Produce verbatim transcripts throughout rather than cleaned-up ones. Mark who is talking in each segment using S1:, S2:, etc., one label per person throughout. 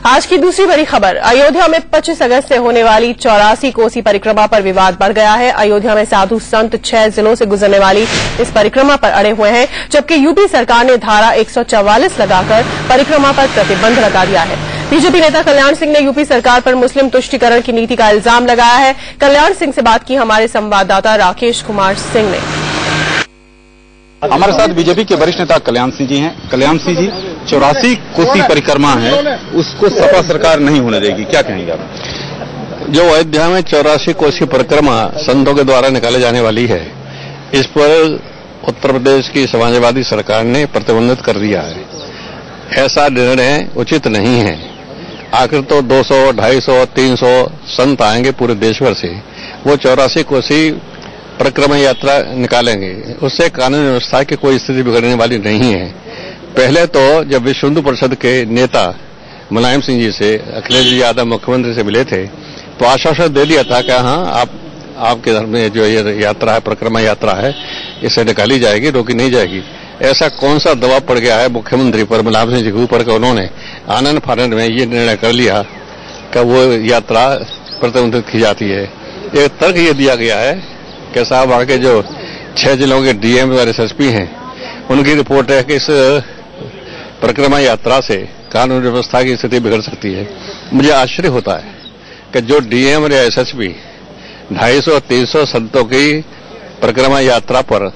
S1: आज की दूसरी बड़ी खबर, अयोध्या में पच्चीस अगस्त से होने वाली चौरासी कोसी परिक्रमा पर विवाद बढ़ गया है। अयोध्या में साधु संत छह जिलों से गुजरने वाली इस परिक्रमा पर अड़े हुए हैं, जबकि यूपी सरकार ने धारा एक सौ चौवालीस लगाकर परिक्रमा पर प्रतिबंध लगा दिया है। बीजेपी नेता कल्याण सिंह ने यूपी सरकार पर मुस्लिम तुष्टीकरण की नीति का इल्जाम लगाया है। कल्याण सिंह से बात की हमारे संवाददाता राकेश कुमार सिंह ने।
S2: हमारे साथ बीजेपी के वरिष्ठ नेता कल्याण सिंह जी हैं। कल्याण सिंह जी, चौरासी कोसी परिक्रमा है, उसको सपा सरकार नहीं होने देगी, क्या कहेंगे आप?
S3: जो अयोध्या में चौरासी कोसी परिक्रमा संतों के द्वारा निकाले जाने वाली है, इस पर उत्तर प्रदेश की समाजवादी सरकार ने प्रतिबंधित कर दिया है। ऐसा निर्णय उचित नहीं है। आखिर तो दो सौ, ढाई सौ, तीन सौ संत आएंगे पूरे देश भर से, वो चौरासी कोसी परिक्रमा यात्रा निकालेंगे, उससे कानून व्यवस्था की कोई स्थिति बिगड़ने वाली नहीं है। पहले तो जब विश्व हिंदू परिषद के नेता मुलायम सिंह जी से अखिलेश यादव मुख्यमंत्री से मिले थे, तो आश्वासन दे दिया था कि हाँ, आप आपके धर्म में जो ये यात्रा है, परिक्रमा यात्रा है, इसे निकाली जाएगी, रोकी नहीं जाएगी। ऐसा कौन सा दबाव पड़ गया है मुख्यमंत्री पर, मुलायम सिंह जी के ऊपर, कि उन्होंने आनंद फानंद में ये निर्णय कर लिया कि वो यात्रा प्रतिबंधित की जाती है। एक तर्क ये दिया गया है कि साहब आगे जो छह जिलों के डीएम और एसएसपी हैं, उनकी रिपोर्ट है कि इस परिक्रमा यात्रा से कानून व्यवस्था की स्थिति बिगड़ सकती है। मुझे आश्चर्य होता है कि जो डीएम और एसएसपी ढाई सौ तीन सौ संतों की परिक्रमा यात्रा पर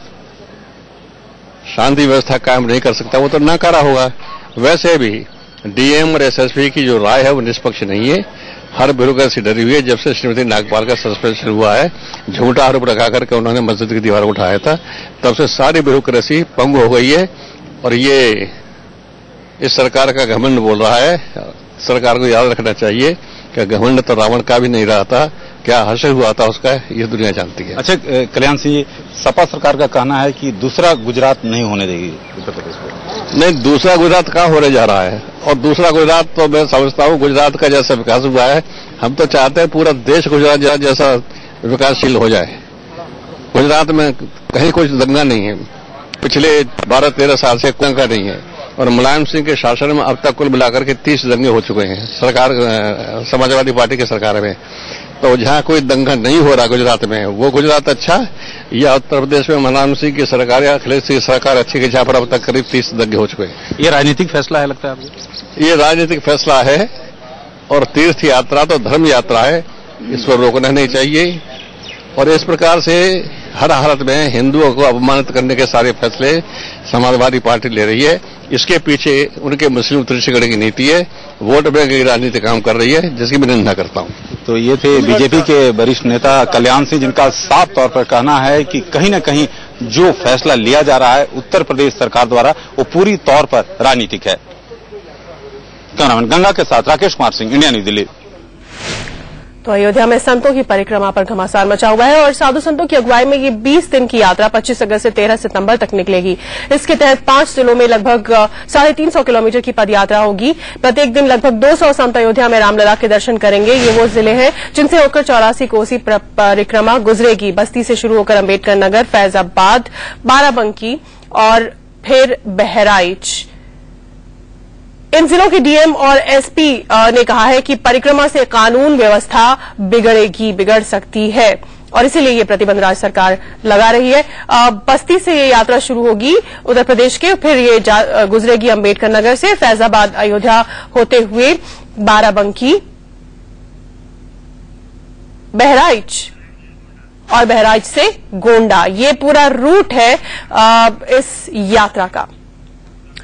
S3: शांति व्यवस्था कायम नहीं कर सकता, वो तो न करा होगा। वैसे भी डीएम और एसएसपी की जो राय है वो निष्पक्ष नहीं है। हर ब्यूरोक्रेसी डरी हुई है। जब से श्रीमती नागपाल का सस्पेंशन हुआ है, झूठा आरोप लगा करके उन्होंने मस्जिद की दीवार उठाया था, तब से सारी ब्यूरोक्रेसी पंग हो गई है। और ये इस सरकार का घमंड बोल रहा है। सरकार को याद रखना चाहिए कि घमंड तो रावण का भी नहीं रहा था, क्या हश्र हुआ था उसका, ये दुनिया जानती है।
S2: अच्छा कल्याण सिंह जी, सपा सरकार का कहना है कि दूसरा गुजरात नहीं होने देगी उत्तर प्रदेश को।
S3: नहीं, दूसरा गुजरात कहाँ होने जा रहा है? और दूसरा गुजरात तो मैं समझता हूँ गुजरात का जैसा विकास हुआ है, हम तो चाहते हैं पूरा देश गुजरात जैसा विकासशील हो जाए। गुजरात में कहीं कुछ दंगा नहीं है, पिछले बारह तेरह साल से दंगा नहीं है। और मुलायम सिंह के शासन में अब तक कुल मिलाकर के तीस दंगे हो चुके हैं सरकार, समाजवादी पार्टी की सरकार में। तो जहाँ कोई दंगा नहीं हो रहा गुजरात में, वो गुजरात अच्छा, या उत्तर प्रदेश में मुलायम सिंह की सरकार या अखिलेश सिंह की सरकार अच्छी, की जहाँ पर अब तक करीब तीस दंगे हो चुके हैं।
S2: ये राजनीतिक फैसला है लगता है आपको?
S3: ये राजनीतिक फैसला है, और तीर्थ यात्रा तो धर्म यात्रा है, इस पर रोकना नहीं चाहिए। और इस प्रकार से हर हालत में हिंदुओं को अपमानित करने के सारे फैसले समाजवादी पार्टी ले रही है। इसके पीछे उनके मुस्लिम तुष्टीकरण की नीति है, वोट बैंक की राजनीति काम कर रही है, जिसकी मैं निंदा करता हूं।
S2: तो ये थे बीजेपी के वरिष्ठ नेता कल्याण सिंह, जिनका साफ तौर पर कहना है कि कहीं न कहीं जो फैसला लिया जा रहा है उत्तर प्रदेश सरकार द्वारा, वो पूरी तौर पर राजनीतिक है। कैमरामैन गंगा के साथ राकेश कुमार सिंह, इंडिया न्यूज दिल्ली।
S1: तो अयोध्या में संतों की परिक्रमा पर घमासान मचा हुआ है और साधु संतों की अगुवाई में ये बीस दिन की यात्रा पच्चीस अगस्त से तेरह सितंबर तक निकलेगी। इसके तहत पांच जिलों में लगभग साढ़े तीन सौ किलोमीटर की पदयात्रा होगी। प्रत्येक दिन लगभग दो सौ संत अयोध्या में रामलला के दर्शन करेंगे। ये वो जिले हैं जिनसे होकर चौरासी कोसी परिक्रमा गुजरेगी। बस्ती से शुरू होकर अम्बेडकर नगर, फैजाबाद, बाराबंकी और फिर बहराइच। इन जिलों के डीएम और एसपी ने कहा है कि परिक्रमा से कानून व्यवस्था बिगड़ेगी, बिगड़ सकती है, और इसीलिए ये प्रतिबंध राज्य सरकार लगा रही है। बस्ती से ये यात्रा शुरू होगी उत्तर प्रदेश के, फिर ये गुजरेगी अम्बेडकर नगर से, फैजाबाद अयोध्या होते हुए बाराबंकी, बहराइच और बहराइच से गोंडा। ये पूरा रूट है इस यात्रा का।